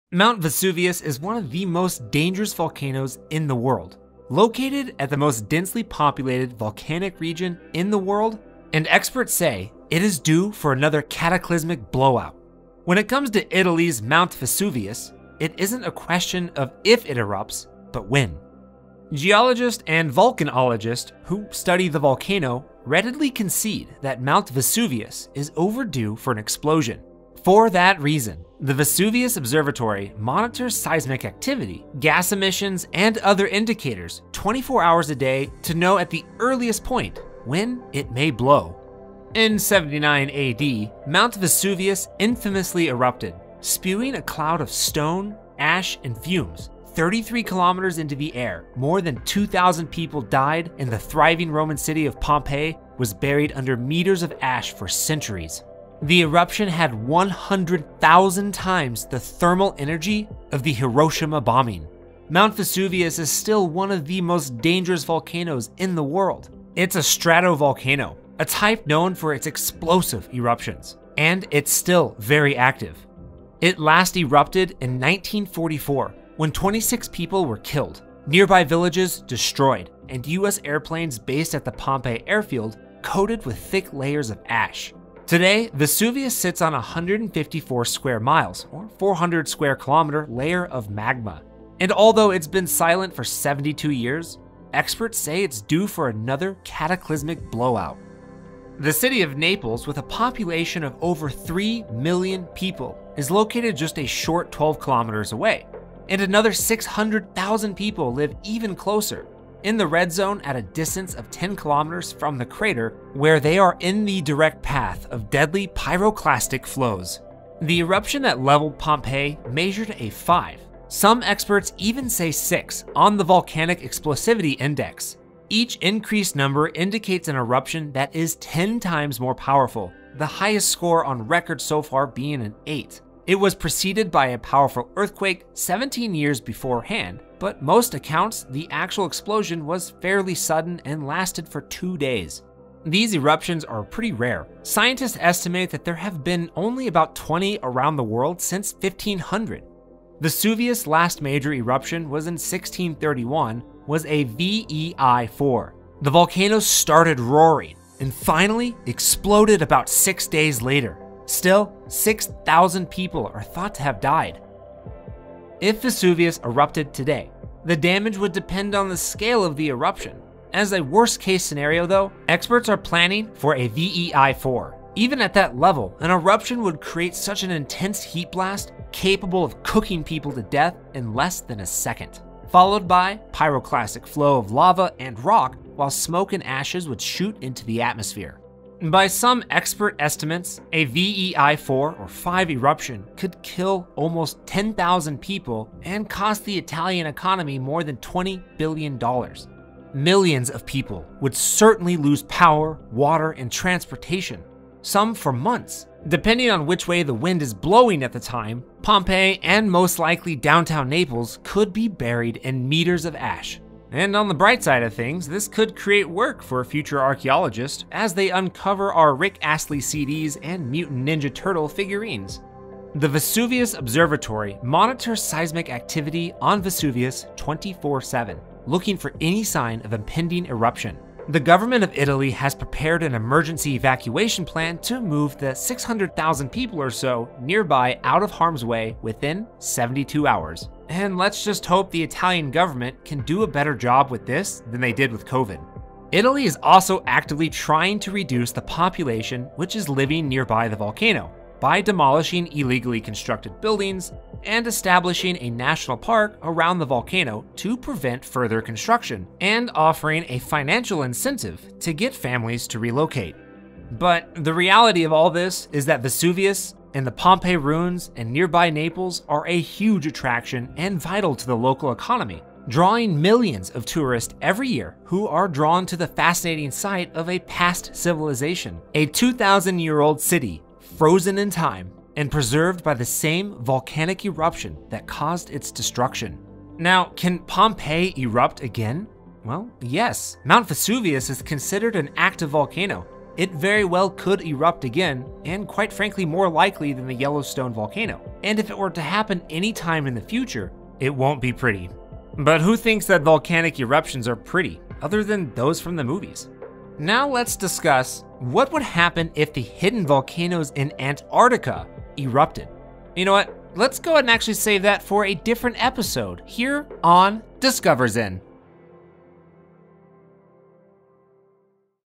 Mount Vesuvius is one of the most dangerous volcanoes in the world. Located at the most densely populated volcanic region in the world, and experts say it is due for another cataclysmic blowout. When it comes to Italy's Mount Vesuvius, it isn't a question of if it erupts, but when. Geologists and volcanologists who study the volcano readily concede that Mount Vesuvius is overdue for an explosion. For that reason, the Vesuvius Observatory monitors seismic activity, gas emissions, and other indicators 24 hours a day to know at the earliest point when it may blow. In 79 AD, Mount Vesuvius infamously erupted, spewing a cloud of stone, ash, and fumes. 33 kilometers into the air, more than 2,000 people died, and the thriving Roman city of Pompeii was buried under meters of ash for centuries. The eruption had 100,000 times the thermal energy of the Hiroshima bombing. Mount Vesuvius is still one of the most dangerous volcanoes in the world. It's a stratovolcano, a type known for its explosive eruptions, and it's still very active. It last erupted in 1944 when 26 people were killed, nearby villages destroyed, and US airplanes based at the Pompeii airfield coated with thick layers of ash. Today, Vesuvius sits on 154 square miles, or 400 square kilometer layer of magma. And although it's been silent for 72 years, experts say it's due for another cataclysmic blowout. The city of Naples, with a population of over 3 million people, is located just a short 12 kilometers away, and another 600,000 people live even closer, in the red zone at a distance of 10 kilometers from the crater, where they are in the direct path of deadly pyroclastic flows. The eruption that leveled Pompeii measured a 5. Some experts even say 6 on the volcanic explosivity index. Each increased number indicates an eruption that is 10 times more powerful, the highest score on record so far being an 8. It was preceded by a powerful earthquake 17 years beforehand, but most accounts, the actual explosion was fairly sudden and lasted for 2 days. These eruptions are pretty rare. Scientists estimate that there have been only about 20 around the world since 1500. Vesuvius' last major eruption was in 1631, was a VEI-4. The volcano started roaring and finally exploded about 6 days later. Still, 6,000 people are thought to have died. If Vesuvius erupted today, the damage would depend on the scale of the eruption. As a worst-case scenario though, experts are planning for a VEI-4. Even at that level, an eruption would create such an intense heat blast capable of cooking people to death in less than a second, followed by pyroclastic flow of lava and rock, while smoke and ashes would shoot into the atmosphere. By some expert estimates, a VEI-4 or 5 eruption could kill almost 10,000 people and cost the Italian economy more than $20 billion. Millions of people would certainly lose power, water, and transportation, some for months. Depending on which way the wind is blowing at the time, Pompeii and most likely downtown Naples could be buried in meters of ash. And on the bright side of things, this could create work for future archaeologists as they uncover our Rick Astley CDs and Mutant Ninja Turtle figurines. The Vesuvius Observatory monitors seismic activity on Vesuvius 24/7, looking for any sign of impending eruption. The government of Italy has prepared an emergency evacuation plan to move the 600,000 people or so nearby out of harm's way within 72 hours. And let's just hope the Italian government can do a better job with this than they did with COVID. Italy is also actively trying to reduce the population which is living nearby the volcano by demolishing illegally constructed buildings and establishing a national park around the volcano to prevent further construction, and offering a financial incentive to get families to relocate. But the reality of all this is that Vesuvius and the Pompeii ruins and nearby Naples are a huge attraction and vital to the local economy, drawing millions of tourists every year who are drawn to the fascinating sight of a past civilization, a 2,000-year-old city frozen in time and preserved by the same volcanic eruption that caused its destruction. Now, can Pompeii erupt again? Well, yes. Mount Vesuvius is considered an active volcano. it very well could erupt again, and quite frankly more likely than the Yellowstone volcano. And if it were to happen anytime in the future, it won't be pretty. But who thinks that volcanic eruptions are pretty, other than those from the movies? Now let's discuss what would happen if the hidden volcanoes in Antarctica erupted. You know what? Let's go ahead and actually save that for a different episode here on Discover Zen.